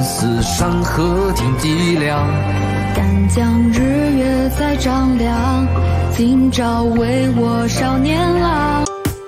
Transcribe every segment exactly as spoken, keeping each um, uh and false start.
似山河听脊梁。 敢将日月再丈量，今朝为我少年郎。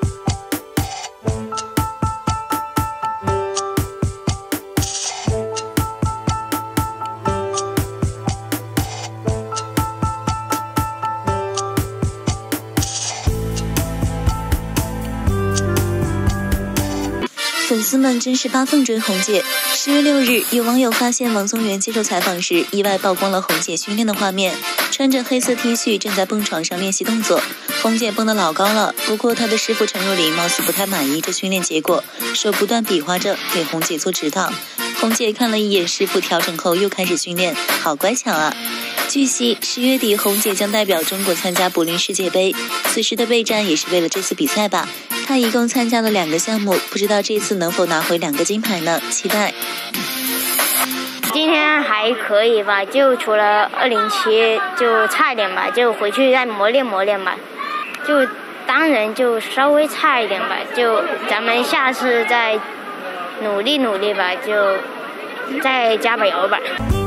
粉丝们真是八凤追红姐。十月六日，有网友发现王宗源接受采访时，意外曝光了红姐训练的画面，穿着黑色 T 恤正在蹦床上练习动作。红姐蹦得老高了，不过她的师傅陈若琳貌似不太满意这训练结果，手不断比划着给红姐做指导。红姐看了一眼师傅调整后，又开始训练，好乖巧啊！据悉，十月底红姐将代表中国参加柏林世界杯，此时的备战也是为了这次比赛吧。她一共参加了两个项目，不知道这次能否拿回两个金牌呢？期待。 今天还可以吧，就除了二零七就差一点吧，就回去再磨练磨练吧。就当然就稍微差一点吧，就咱们下次再努力努力吧，就再加把油吧。